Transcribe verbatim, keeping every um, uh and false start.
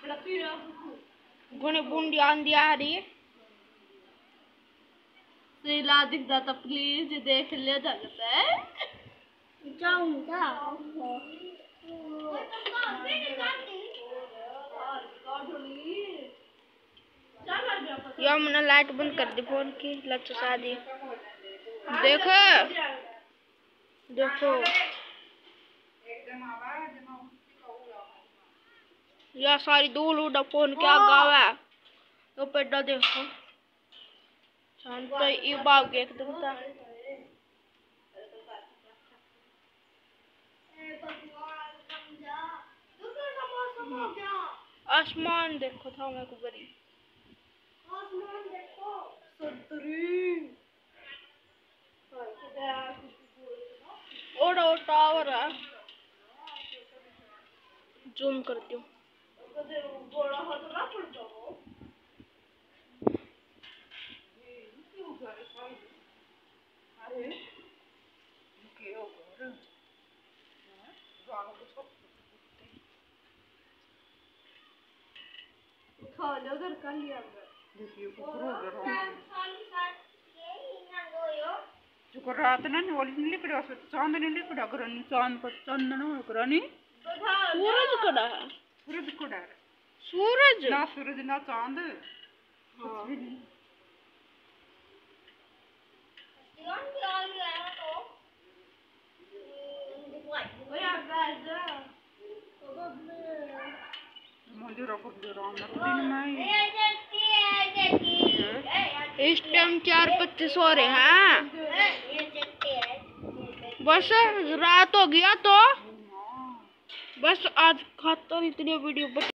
गुने बूंदी आंधी आ रही है। ला दिखता था प्लीज देख ले जाता है। जाऊंगा या मैंने लाइट बंद कर दी फोन की। लच शादी देखो देखो या सारी धूल उड़ा फोन क्या गावा तो पेड़ा देखो शांत तो ये बाग एकदम था। आसमान देखो था मेरे को बड़ी आसमान देखो संतरी ओड़ा टावर है। जूम करती हूँ। खा लो घर का लिया जो रात ना ओली नहीं लिपड़ा चांद नहीं लिपड़ा करनी चांद पर चंदन हो करनी सूरज कड़ा है। सूरज कड़ा है। सूरज ना सूरज ना चांद। हाँ मंदिर को राम ना दिन में इस टाइम चार पच्चीस हो रहे हैं। बस रात हो गया तो बस आज खाता इतनी वीडियो